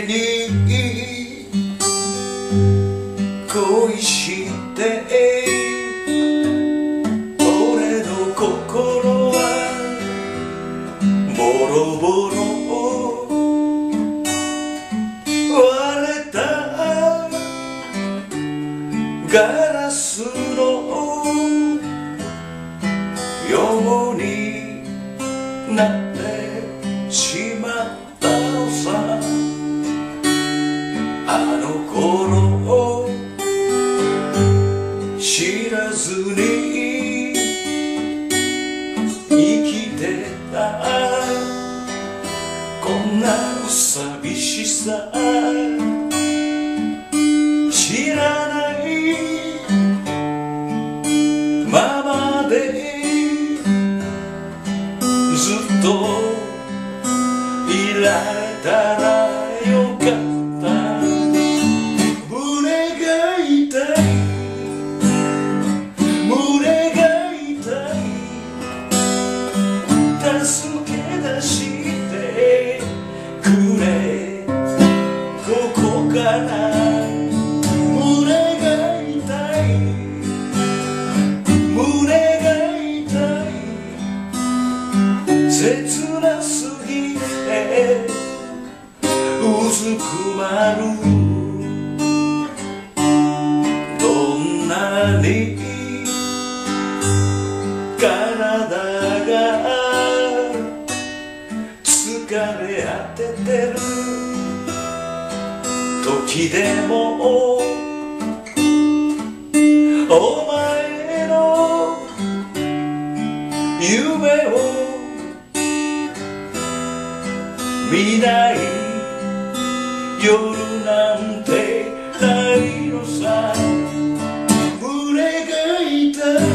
に恋して俺の心はボロボロ割れたガラスのようになってしまったのさ。あの頃知らずに生きてたこんな寂しさ知らないままでずっといられたらよかった。胸が痛い胸が痛い助け出してくれここから胸が痛い胸が痛い切なすぎてうずくまる。どんなに体が疲れ果ててる時でもお前の夢を見ない夜なんてないのさ。胸が痛い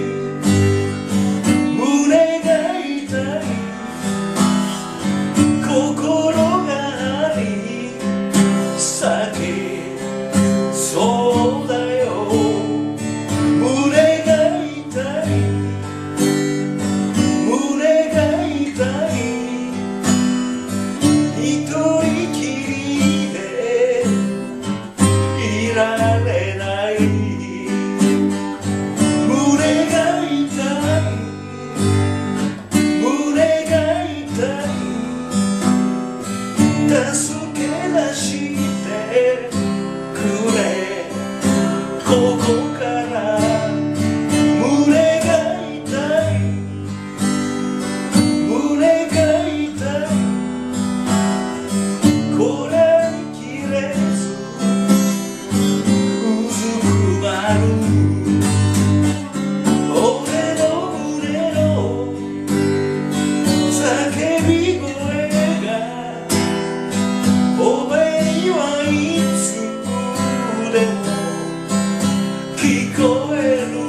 胸が痛い心があり裂けそうだよ。胸が痛い胸が痛い一人きりでいられない胸が痛い胸が痛い助け出してくれここから胸が痛い胸が痛いこらえきれずうずくまる。俺の胸の叫び声がお前にはいつでも聞こえる。